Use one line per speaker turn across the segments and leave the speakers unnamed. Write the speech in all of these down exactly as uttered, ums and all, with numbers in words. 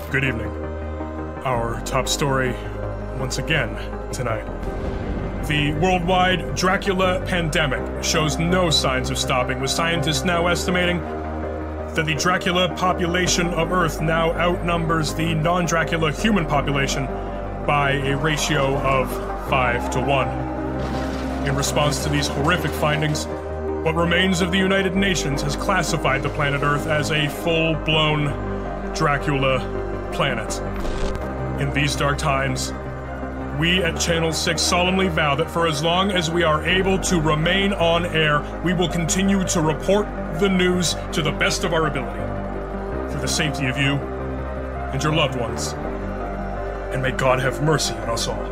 Good evening. Our top story, once again, tonight. The worldwide Dracula pandemic shows no signs of stopping, with scientists now estimating that the Dracula population of Earth now outnumbers the non-Dracula human population by a ratio of five to one. In response to these horrific findings, what remains of the United Nations has classified the planet Earth as a full-blown Dracula planet. In these dark times, we at Channel six solemnly vow that for as long as we are able to remain on air, we will continue to report the news to the best of our ability, for the safety of you and your loved ones. And may God have mercy on us all.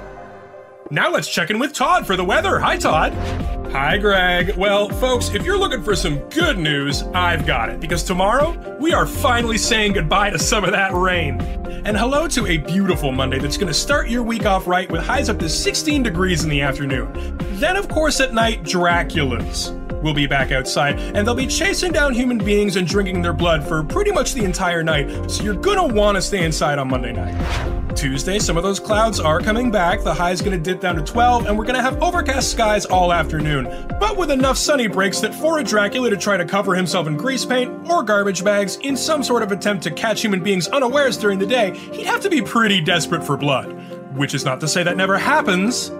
Now let's check in with Todd for the weather. Hi, Todd. Hi, Greg. Well, folks, if you're looking for some good news, I've got it, because tomorrow we are finally saying goodbye to some of that rain. And hello to a beautiful Monday that's going to start your week off right with highs up to sixteen degrees in the afternoon. Then, of course, at night, Draculas will be back outside, and they'll be chasing down human beings and drinking their blood for pretty much the entire night, so you're gonna want to stay inside on Monday night. Tuesday, some of those clouds are coming back, the high's gonna dip down to twelve, and we're gonna have overcast skies all afternoon, but with enough sunny breaks that for a Dracula to try to cover himself in grease paint or garbage bags in some sort of attempt to catch human beings unawares during the day, he'd have to be pretty desperate for blood. Which is not to say that never happens.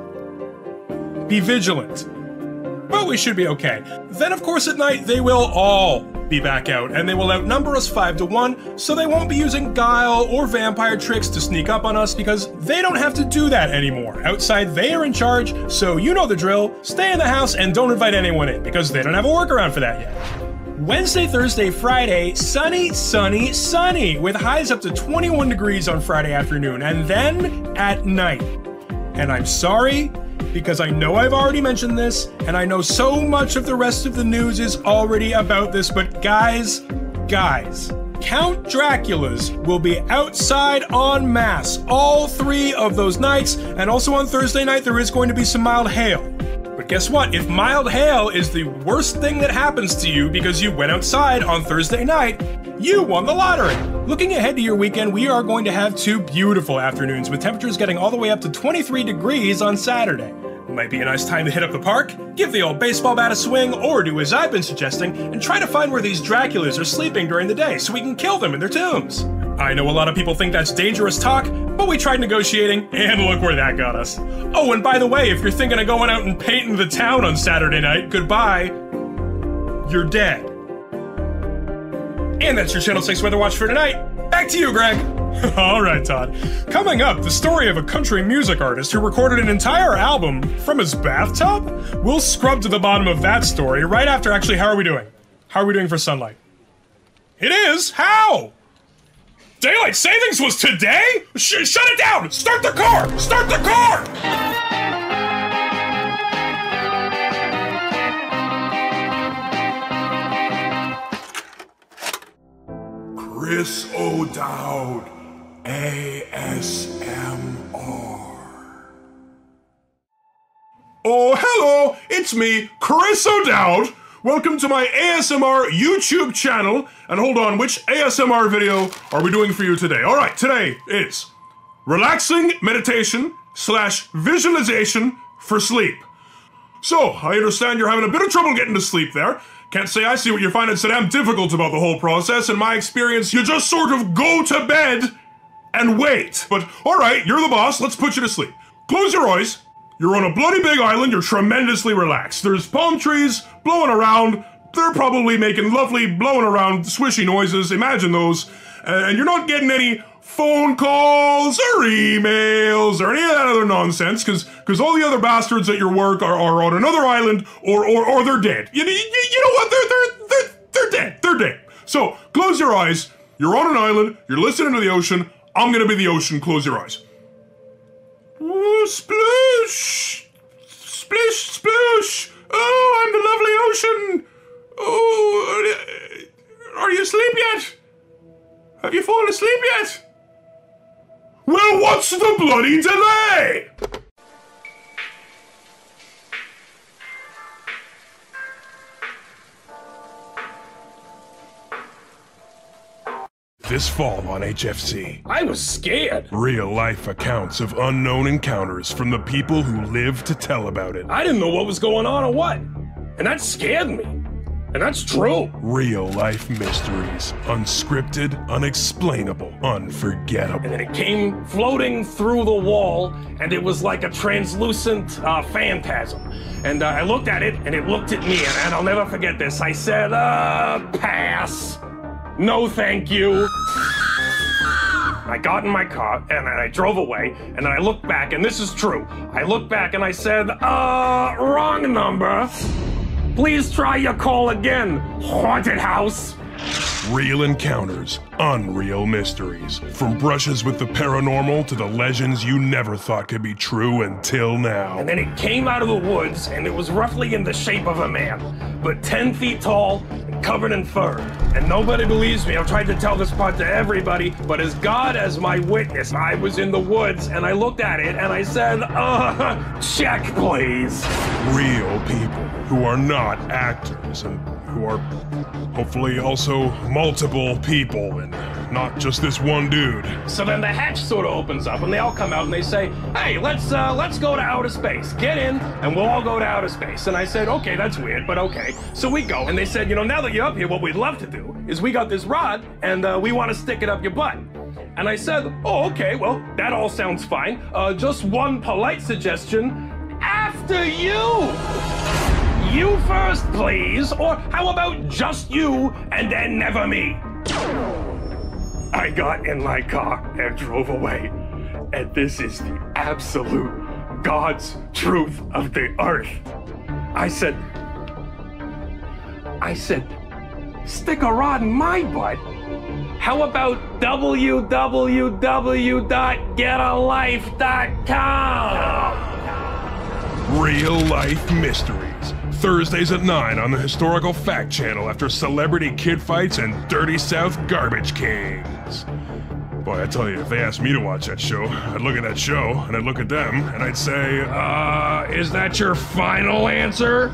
Be vigilant. But we should be okay. Then, of course, at night, they will all be back out, and they will outnumber us five to one, so they won't be using guile or vampire tricks to sneak up on us, because they don't have to do that anymore. Outside, they are in charge, so you know the drill. Stay in the house and don't invite anyone in, because they don't have a workaround for that yet. Wednesday, Thursday, Friday, sunny, sunny, sunny, with highs up to twenty-one degrees on Friday afternoon, and then at night. And I'm sorry, because I know I've already mentioned this, and I know so much of the rest of the news is already about this, but guys, guys, Count Draculas will be outside en masse all three of those nights, and also on Thursday night there is going to be some mild hail. But guess what? If mild hail is the worst thing that happens to you because you went outside on Thursday night, you won the lottery! Looking ahead to your weekend, we are going to have two beautiful afternoons with temperatures getting all the way up to twenty-three degrees on Saturday. Might be a nice time to hit up the park, give the old baseball bat a swing, or do as I've been suggesting, and try to find where these Draculas are sleeping during the day so we can kill them in their tombs. I know a lot of people think that's dangerous talk, but we tried negotiating, and look where that got us. Oh, and by the way, if you're thinking of going out and painting the town on Saturday night, goodbye. You're dead. And that's your Channel six Weather Watch for tonight. Back to you, Greg. Alright, Todd. Coming up, the story of a country music artist who recorded an entire album from his bathtub? We'll scrub to the bottom of that story right after. Actually, how are we doing? How are we doing for sunlight? It is? How? Daylight savings was today? Sh shut it down! Start the car! Start the car!
Chris O'Dowd, A S M R. Oh, hello, it's me, Chris O'Dowd. Welcome to my A S M R YouTube channel. And hold on, which A S M R video are we doing for you today? All right, today is relaxing meditation slash visualization for sleep. So, I understand you're having a bit of trouble getting to sleep there. Can't say I see what you're finding so damn difficult about the whole process. In my experience, you just sort of go to bed and wait. But, alright, you're the boss, let's put you to sleep. Close your eyes. You're on a bloody big island, you're tremendously relaxed. There's palm trees blowing around. They're probably making lovely blowing around swishy noises, imagine those. And you're not getting any phone calls or emails or any of that other nonsense, because because all the other bastards at your work are, are on another island, or or, or they're dead. You, you, you know what? They're, they're, they're, they're dead. They're dead. So, close your eyes. You're on an island. You're listening to the ocean. I'm gonna be the ocean. Close your eyes. Ooh, sploosh. Splish, sploosh. Oh, I'm the lovely ocean. Oh, are you asleep yet? Have you fallen asleep yet? Well, what's the bloody delay? this fall on H F C.
I was scared.
Real-life accounts of unknown encounters from the people who live to tell about it.
I didn't know what was going on or what. And that scared me. And that's true.
Real-life mysteries. Unscripted, unexplainable, unforgettable.
And then it came floating through the wall, and it was like a translucent uh, phantasm. And uh, I looked at it, and it looked at me, and, and I'll never forget this. I said, uh, pass. No, thank you. I got in my car, and I drove away, and then I looked back, and this is true. I looked back, and I said, uh, wrong number. Please try your call again, haunted house.
Real encounters, unreal mysteries. From brushes with the paranormal to the legends you never thought could be true until now.
And then it came out of the woods, and it was roughly in the shape of a man, but ten feet tall and covered in fur. And nobody believes me. I've tried to tell this part to everybody, but as God as my witness, I was in the woods, and I looked at it, and I said, uh, check, please.
Real people who are not actors and who are hopefully also multiple people and not just this one dude.
So then the hatch sort of opens up and they all come out and they say, hey, let's uh, let's go to outer space. Get in and we'll all go to outer space. And I said, okay, that's weird, but okay. So we go and they said, you know, now that you're up here, what we'd love to do is we got this rod and uh, we want to stick it up your butt. And I said, oh, okay, well, that all sounds fine. Uh, just one polite suggestion. After you! You first, please, or how about just you and then never me? I got in my car and drove away, and this is the absolute God's truth of the earth. I said, I said, stick a rod in my butt? How about w w w dot get a life dot com?
Real life mysteries. Thursdays at nine on the Historical Fact Channel after celebrity kid fights and Dirty South Garbage Kings. Boy, I tell you, if they asked me to watch that show, I'd look at that show, and I'd look at them, and I'd say, uh, is that your final answer?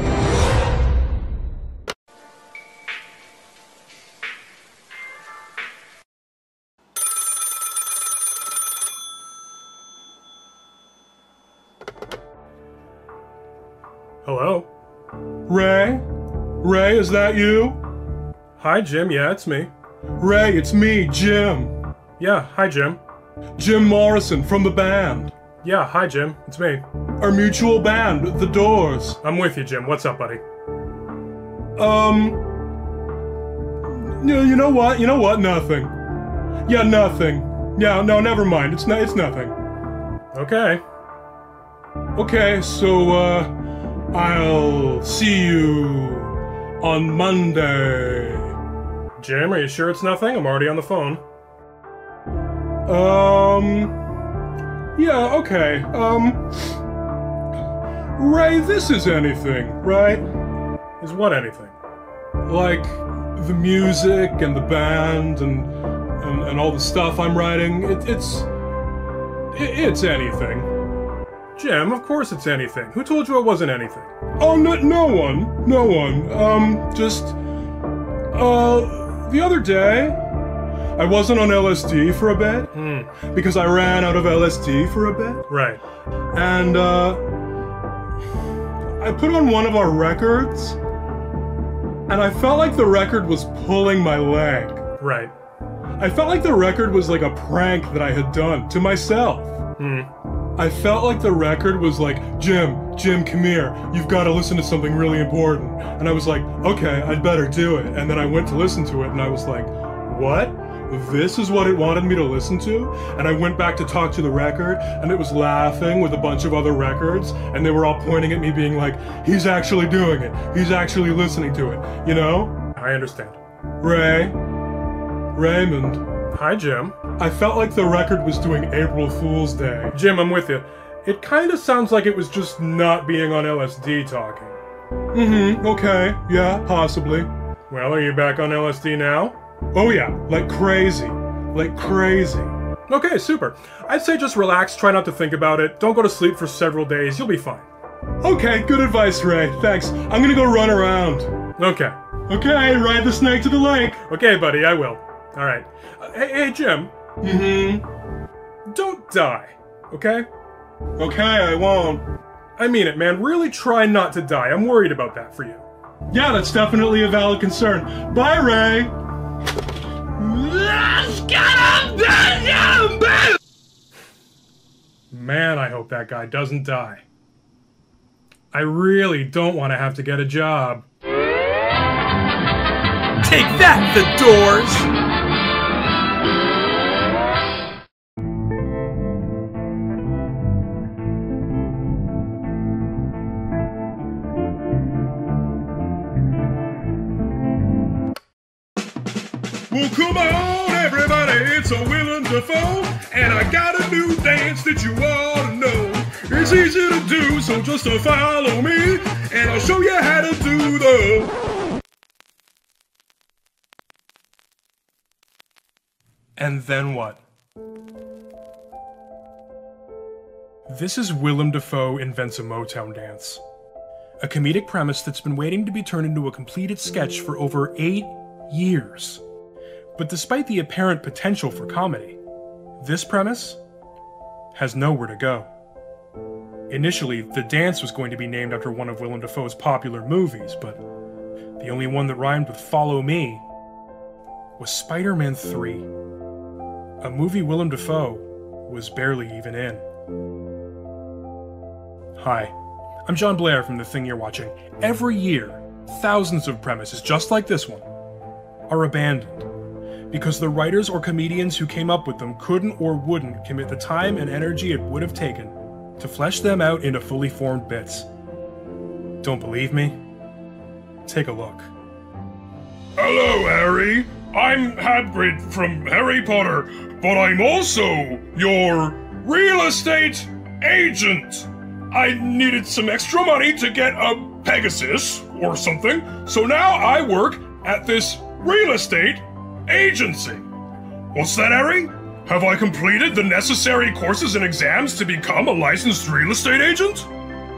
Hello?
Ray? Ray, is that you?
Hi, Jim. Yeah, it's me.
Ray, it's me, Jim.
Yeah, hi, Jim.
Jim Morrison from the band.
Yeah, hi, Jim. It's me.
Our mutual band, The Doors.
I'm with you, Jim. What's up, buddy?
Um... You, you know what? You know what? Nothing. Yeah, nothing. Yeah, no, never mind. It's, no, it's nothing.
Okay.
Okay, so, uh... I'll see you on Monday.
Jim, are you sure it's nothing? I'm already on the phone.
Um... Yeah, okay. Um... Ray, this is anything, right?
Is what anything?
Like, the music and the band and and, and all the stuff I'm writing, it, it's... It, it's anything.
Jim, of course it's anything. Who told you it wasn't anything?
Oh, no, no one. No one. Um, just... Uh, the other day, I wasn't on L S D for a bit.
Hmm.
Because I ran out of L S D for a bit.
Right.
And, uh... I put on one of our records, and I felt like the record was pulling my leg.
Right.
I felt like the record was like a prank that I had done to myself.
Hmm.
I felt like the record was like, Jim, Jim, come here. You've got to listen to something really important. And I was like, okay, I'd better do it. And then I went to listen to it, and I was like, what? This is what it wanted me to listen to? And I went back to talk to the record, and it was laughing with a bunch of other records, and they were all pointing at me being like, he's actually doing it. He's actually listening to it, you know?
I understand.
Ray. Raymond.
Hi, Jim.
I felt like the record was doing April Fool's Day.
Jim, I'm with you. It kind of sounds like it was just not being on L S D talking.
Mm-hmm, okay, yeah, possibly.
Well, are you back on L S D now?
Oh yeah, like crazy. Like crazy.
Okay, super. I'd say just relax, try not to think about it, don't go to sleep for several days, you'll be fine.
Okay, good advice, Ray, thanks. I'm gonna go run around.
Okay.
Okay, ride the snake to the lake.
Okay, buddy, I will. All right. Uh, hey, hey, Jim.
Mm-hmm.
Don't die, okay?
Okay, I won't.
I mean it, man. Really try not to die. I'm worried about that for you.
Yeah, that's definitely a valid concern. Bye, Ray!
Let's get him dead, yeah, baby!
Man, I hope that guy doesn't die. I really don't want to have to get a job.
Take that, the Doors!
Well, come on, everybody, it's a Willem Dafoe, and I got a new dance that you ought to know. It's easy to do, so just to follow me, and I'll show you how to do the...
And then what? This is Willem Dafoe invents a Motown dance. A comedic premise that's been waiting to be turned into a completed sketch for over eight years. But despite the apparent potential for comedy, this premise has nowhere to go. Initially, the dance was going to be named after one of Willem Dafoe's popular movies, but the only one that rhymed with Follow Me was Spider-Man three, a movie Willem Dafoe was barely even in. Hi, I'm Jon Blair from The Thing You're Watching. Every year, thousands of premises just like this one are abandoned because the writers or comedians who came up with them couldn't or wouldn't commit the time and energy it would have taken to flesh them out into fully formed bits. Don't believe me? Take a look.
Hello, Harry. I'm Hagrid from Harry Potter, but I'm also your real estate agent. I needed some extra money to get a Pegasus or something, so now I work at this real estate agency. What's that, Harry? Have I completed the necessary courses and exams to become a licensed real estate agent?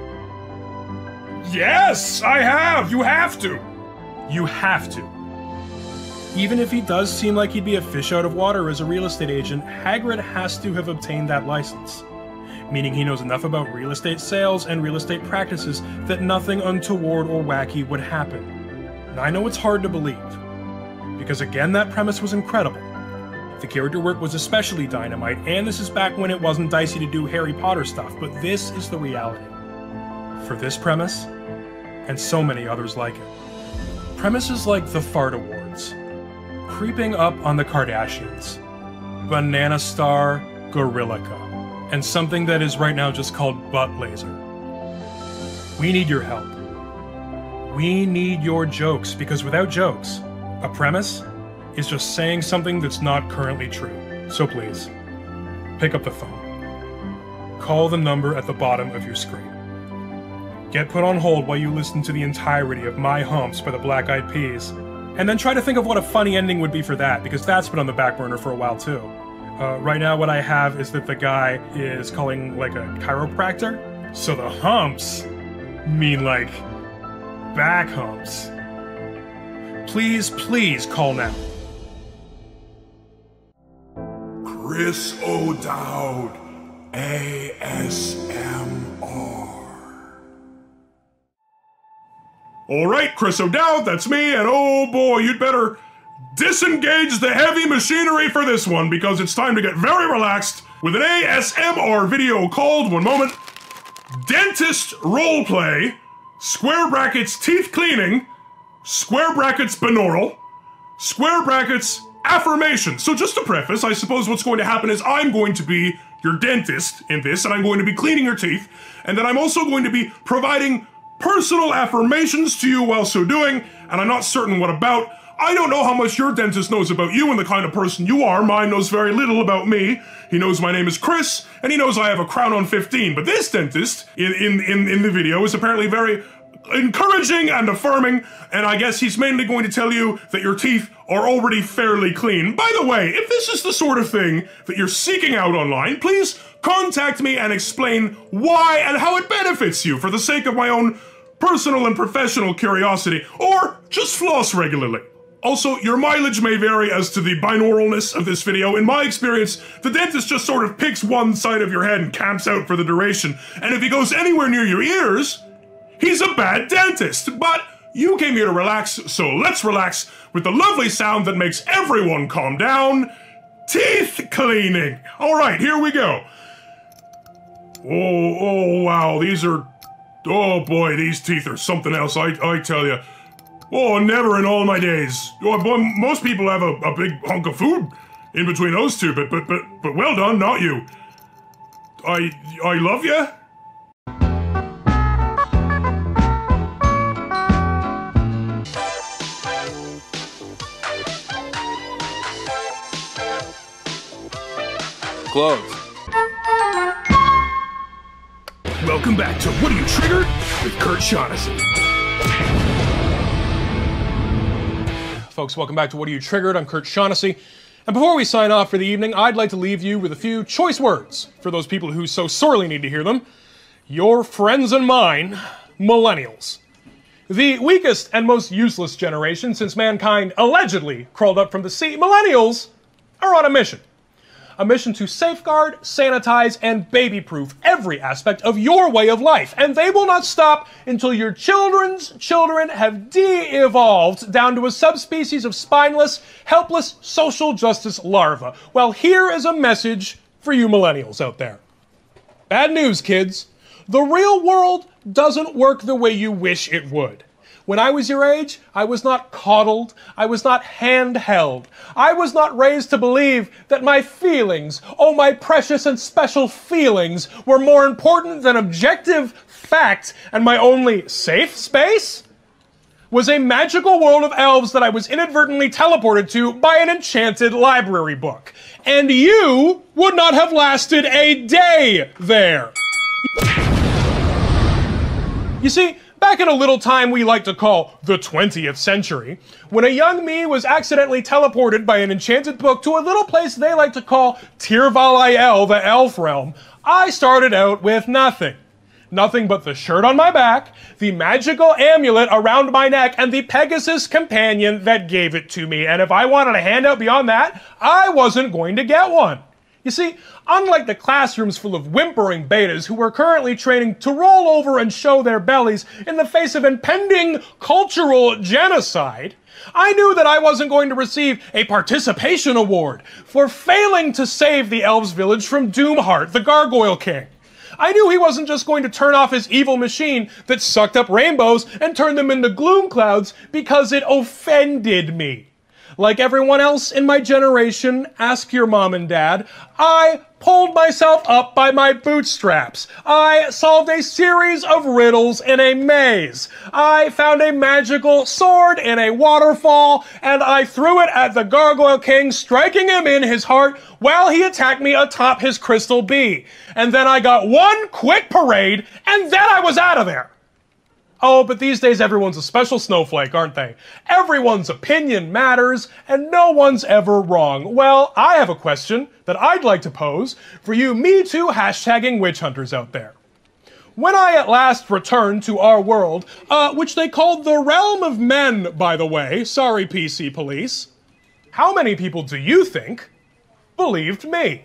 Yes, I have. You have to.
You have to. Even if he does seem like he'd be a fish out of water as a real estate agent, Hagrid has to have obtained that license. Meaning he knows enough about real estate sales and real estate practices that nothing untoward or wacky would happen. And I know it's hard to believe, because again, that premise was incredible. The character work was especially dynamite, and this is back when it wasn't dicey to do Harry Potter stuff, but this is the reality. For this premise, and so many others like it. Premises like the Fart Awards, creeping up on the Kardashians, Banana Star Gorilla, and something that is right now just called Butt Laser. We need your help. We need your jokes, because without jokes, a premise is just saying something that's not currently true. So please, pick up the phone. Call the number at the bottom of your screen. Get put on hold while you listen to the entirety of My Humps by the Black Eyed Peas, and then try to think of what a funny ending would be for that, because that's been on the back burner for a while too. Uh, right now what I have is that the guy is calling like a chiropractor, so the humps mean like back humps. Please, please call now.
Chris O'Dowd, A S M R. Alright, Chris O'Dowd, that's me, and oh boy, you'd better disengage the heavy machinery for this one, because it's time to get very relaxed with an A S M R video called, one moment, Dentist Roleplay, square brackets teeth cleaning, square brackets binaural, square brackets affirmation. So just to preface, I suppose what's going to happen is I'm going to be your dentist in this, and I'm going to be cleaning your teeth, and then I'm also going to be providing personal affirmations to you while so doing, and I'm not certain what about. I don't know how much your dentist knows about you and the kind of person you are. Mine knows very little about me. He knows my name is Chris, and he knows I have a crown on fifteen. But this dentist in, in, in, in the video is apparently very encouraging and affirming, and I guess he's mainly going to tell you that your teeth are already fairly clean. By the way, if this is the sort of thing that you're seeking out online, please contact me and explain why and how it benefits you for the sake of my own personal and professional curiosity, or just floss regularly. Also, your mileage may vary as to the binauralness of this video. In my experience, the dentist just sort of picks one side of your head and camps out for the duration. And if he goes anywhere near your ears, he's a bad dentist. But you came here to relax, so let's relax with the lovely sound that makes everyone calm down. Teeth cleaning. All right, here we go. Oh, oh, wow, these are... Oh boy, these teeth are something else, I, I tell you. Oh, never in all my days. Oh, boy, most people have a, a big hunk of food in between those two, but, but, but, but well done, not you. I, I love you.
Close.
Welcome back to What Are You Triggered? With Kurt Shaughnessy. Folks, welcome back to What Are You Triggered? I'm Kurt Shaughnessy. And before we sign off for the evening, I'd like to leave you with a few choice words for those people who so sorely need to hear them. Your friends and mine, millennials. The weakest and most useless generation since mankind allegedly crawled up from the sea, millennials are on a mission. A mission to safeguard, sanitize, and baby-proof every aspect of your way of life. And they will not stop until your children's children have de-evolved down to a subspecies of spineless, helpless social justice larva. Well, here is a message for you millennials out there. Bad news, kids. The real world doesn't work the way you wish it would. When I was your age, I was not coddled, I was not handheld. I was not raised to believe that my feelings, oh my precious and special feelings, were more important than objective fact, and my only safe space was a magical world of elves that I was inadvertently teleported to by an enchanted library book. And you would not have lasted a day there. You see, back in a little time we like to call the twentieth century, when a young me was accidentally teleported by an enchanted book to a little place they like to call Tirval-Aiel, the elf realm, I started out with nothing. Nothing but the shirt on my back, the magical amulet around my neck, and the Pegasus companion that gave it to me. And if I wanted a handout beyond that, I wasn't going to get one. You see, unlike the classrooms full of whimpering betas who are currently training to roll over and show their bellies in the face of impending cultural genocide, I knew that I wasn't going to receive a participation award for failing to save the elves' village from Doomheart, the Gargoyle King. I knew he wasn't just going to turn off his evil machine that sucked up rainbows and turned them into gloom clouds because it offended me. Like everyone else in my generation, ask your mom and dad, I pulled myself up by my bootstraps. I solved a series of riddles in a maze. I found a magical sword in a waterfall, and I threw it at the Gargoyle King, striking him in his heart while he attacked me atop his crystal bee. And then I got one quick parade, and then I was out of there. Oh, but these days everyone's a special snowflake, aren't they? Everyone's opinion matters, and no one's ever wrong. Well, I have a question that I'd like to pose for you Me Too hashtagging witch hunters out there. When I at last returned to our world, uh, which they called the realm of men, by the way, sorry P C police, how many people do you think believed me?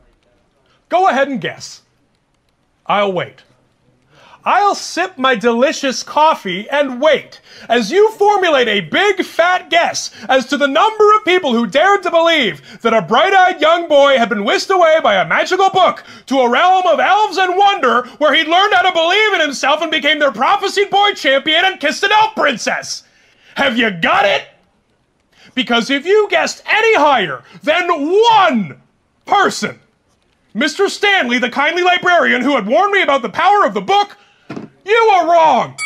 Go ahead and guess. I'll wait. I'll sip my delicious coffee and wait as you formulate a big fat guess as to the number of people who dared to believe that a bright-eyed young boy had been whisked away by a magical book to a realm of elves and wonder where he'd learned how to believe in himself and became their prophesied boy champion and kissed an elf princess. Have you got it? Because if you guessed any higher than one person, Mister Stanley, the kindly librarian who had warned me about the power of the book, you are wrong!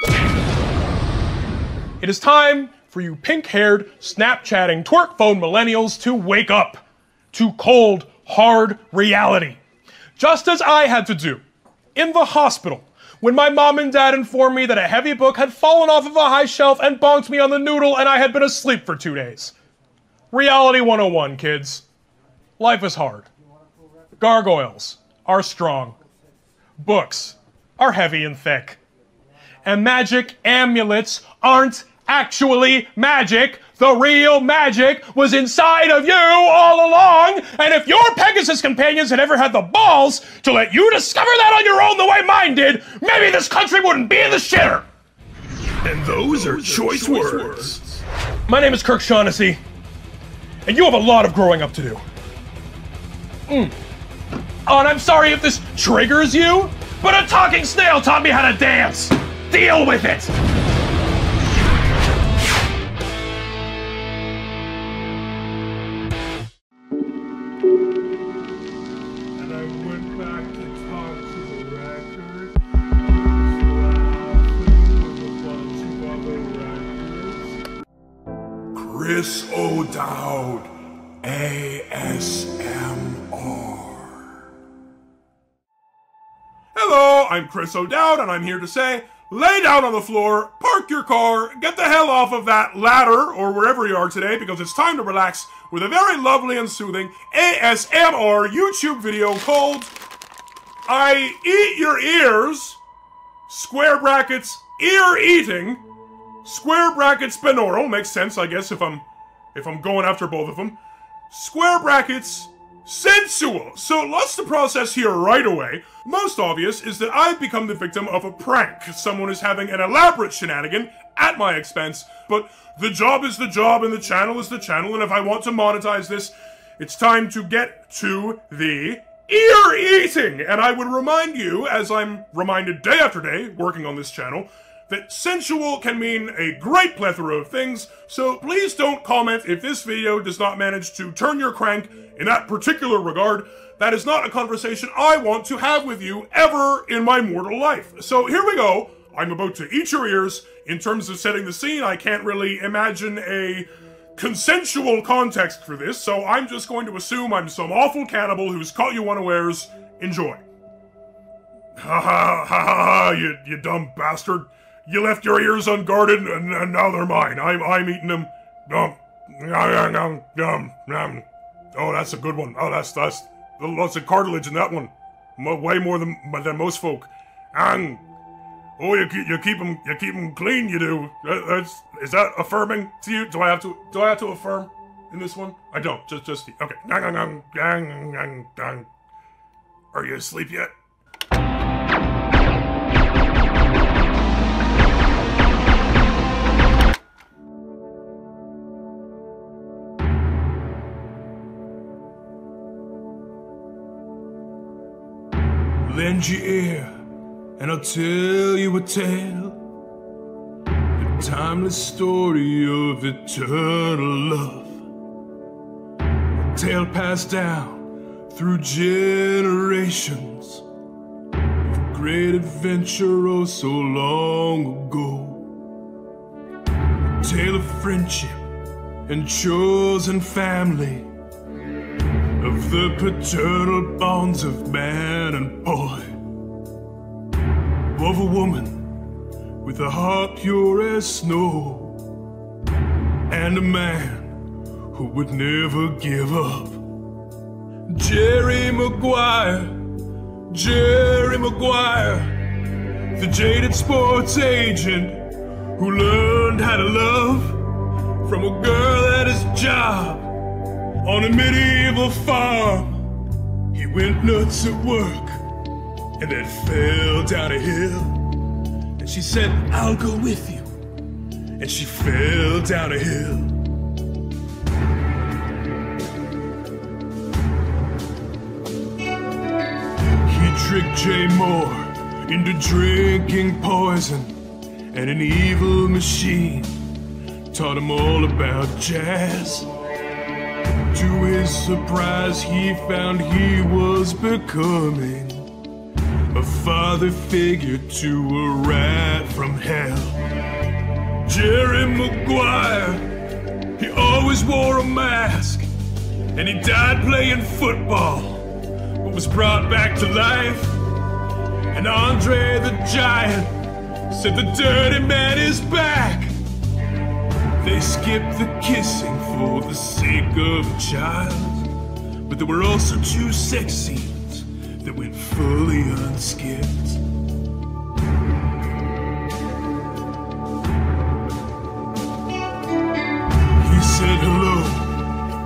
It is time for you pink-haired, Snapchatting, twerk phone millennials to wake up to cold, hard reality. Just as I had to do in the hospital when my mom and dad informed me that a heavy book had fallen off of a high shelf and bonked me on the noodle and I had been asleep for two days. Reality one oh one, kids. Life is hard. Gargoyles are strong. Books are heavy and thick. And magic amulets aren't
actually magic. The real magic was inside of you all along, and if your Pegasus companions had ever had the balls to let you discover that on your own the way mine did, maybe this country wouldn't be in the shitter.
And those are choice words.
My name is Kirk Shaughnessy, and you have a lot of growing up to do. Mm. Oh, and I'm sorry if this triggers you, but a talking snail taught me how to dance. Deal with it.
And I went back to talk to the record.
Chris O'Dowd, A S M R. Hello, I'm Chris O'Dowd, and I'm here to say, lay down on the floor, park your car, get the hell off of that ladder, or wherever you are today, because it's time to relax with a very lovely and soothing A S M R YouTube video called I Eat Your Ears, square brackets, ear eating, square brackets binaural, makes sense, I guess, if I'm if I'm going after both of them. Square brackets sensual. So lots to process here right away. Most obvious is that I've become the victim of a prank. Someone is having an elaborate shenanigan at my expense, but the job is the job and the channel is the channel, and if I want to monetize this, it's time to get to the ear eating. And I would remind you, as I'm reminded day after day working on this channel, that sensual can mean a great plethora of things, so please don't comment if this video does not manage to turn your crank in that particular regard. That is not a conversation I want to have with you ever in my mortal life. So here we go. I'm about to eat your ears. In terms of setting the scene, I can't really imagine a consensual context for this, so I'm just going to assume I'm some awful cannibal who's caught you unawares. Enjoy. Ha ha ha ha ha, you, you dumb bastard. You left your ears unguarded, and, and now they're mine. I'm, I'm eating them. Um, nom, nom, nom, nom. Oh, that's a good one. Oh, that's, that's, lots of cartilage in that one. Mo way more than, than most folk. And, oh, you keep, you keep them, you keep them clean, you do. That, that's, is that affirming to you? Do I have to, do I have to affirm in this one? I don't, just, just, okay. Are you asleep yet?
Lend your ear, and I'll tell you a tale, a timeless story of eternal love, a tale passed down through generations, of great adventure oh so long ago, a tale of friendship and chosen family, of the paternal bonds of man and boy, of a woman with a heart pure as snow, and a man who would never give up. Jerry Maguire, Jerry Maguire, the jaded sports agent who learned how to love from a girl at his job on a medieval farm. He went nuts at work and then fell down a hill. And she said, I'll go with you. And she fell down a hill. He tricked Jay Moore into drinking poison, and an evil machine taught him all about jazz. To his surprise, he found he was becoming a father figure to a rat from hell. Jerry Maguire, he always wore a mask, and he died playing football, but was brought back to life. And Andre the Giant said the dirty man is back. They skipped the kissing for the sake of a child, but there were also two sex scenes that went fully unskipped.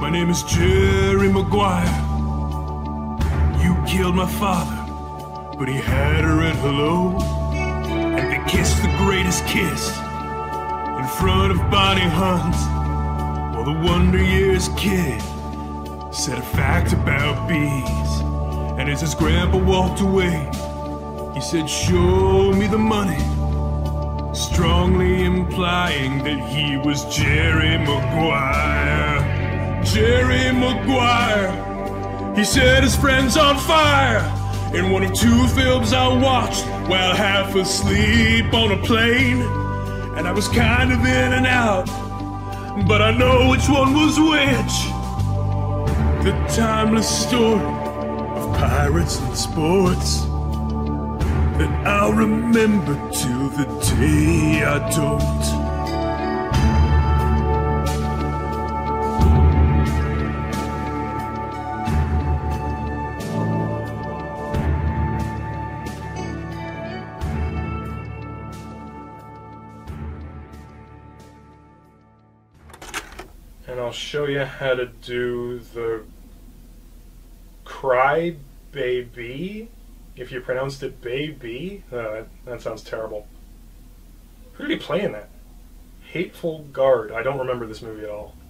My name is Jerry Maguire. You killed my father, but he had her at hello. And they kissed the greatest kiss in front of Bonnie Hunt. While the Wonder Years kid said a fact about bees. And as his grandpa walked away, he said, show me the money, strongly implying that he was Jerry Maguire. Jerry Maguire. He set his friends on fire in one of two films I watched while half asleep on a plane. And I was kind of in and out, but I know which one was which. The timeless story of pirates and sports that I'll remember till the day I don't.
And I'll show you how to do the cry baby. If you pronounced it baby, oh, that, that sounds terrible. Who did he play in that? Hateful Guard. I don't remember this movie at all.